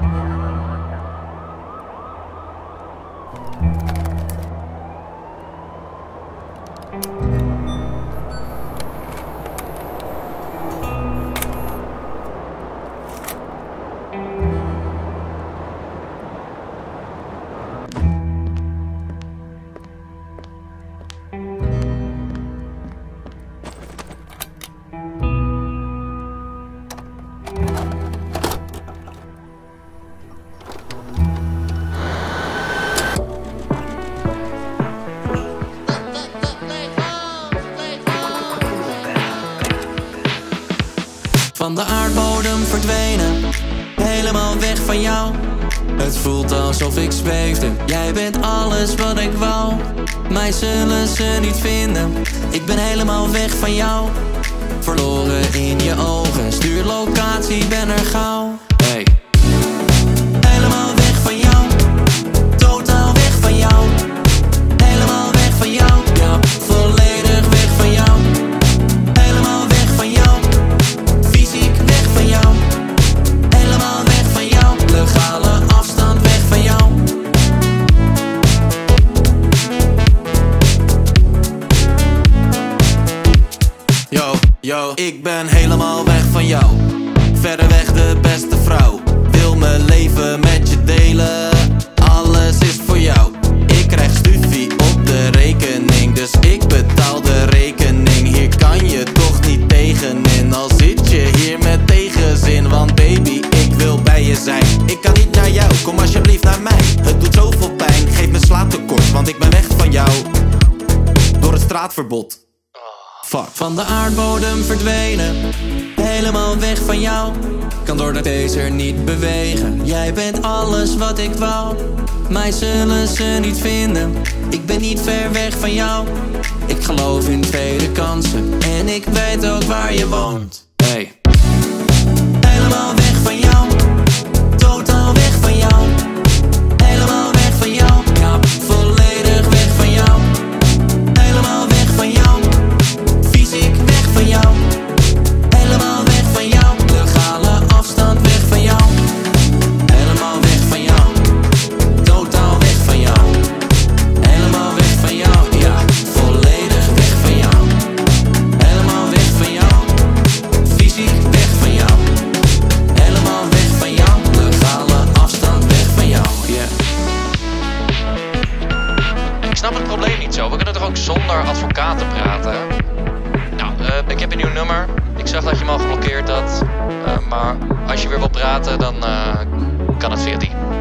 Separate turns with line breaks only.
Van de aardbodem verdwenen, helemaal weg van jou. Het voelt alsof ik zweefde, jij bent alles wat ik wou. Mij zullen ze niet vinden, ik ben helemaal weg van jou. Verloren in je ogen, stuur locatie, ben er gauw. Hey. Helemaal weg van jou, totaal weg van jou. Helemaal weg van jou, ja, volledig weg van jou. Helemaal weg van jou, fysiek weg van jou. Helemaal weg van jou, legale afstand weg van jou. Yo, ik ben helemaal weg van jou. Verder weg de beste vrouw. Wil mijn leven met je delen. Alles is voor jou. Ik krijg stufie op de rekening, dus ik betaal de rekening. Hier kan je toch niet tegenin, al zit je hier met tegenzin. Want baby, ik wil bij je zijn. Ik kan niet naar jou, kom alsjeblieft naar mij. Het doet zoveel pijn, geef me slaaptekort, want ik ben weg van jou. Door het straatverbod. Fuck. Van de aardbodem verdwenen, helemaal weg van jou. Kan door de taser niet bewegen, jij bent alles wat ik wou. Mij zullen ze niet vinden, ik ben niet ver weg van jou. Ik geloof in tweede kansen, en ik weet ook waar je woont. Hey. Helemaal weg van jou, totaal weg van jou. Helemaal weg van jou, ja, volledig weg van jou. Helemaal weg van jou, fysiek weg van jou. Helemaal weg van jou, legale afstand weg van jou. Helemaal weg van jou, totaal weg van jou. Helemaal weg van jou, ja, volledig weg van jou. Helemaal weg van jou, fysiek weg van jou. Helemaal weg van jou, legale afstand weg van jou, yeah.
Ik snap het probleem niet zo, we kunnen toch ook zonder advocaten praten? Nou, ik heb een nieuw nummer. Ik zag dat je hem al geblokkeerd had. Maar als je weer wil praten, dan kan het via die.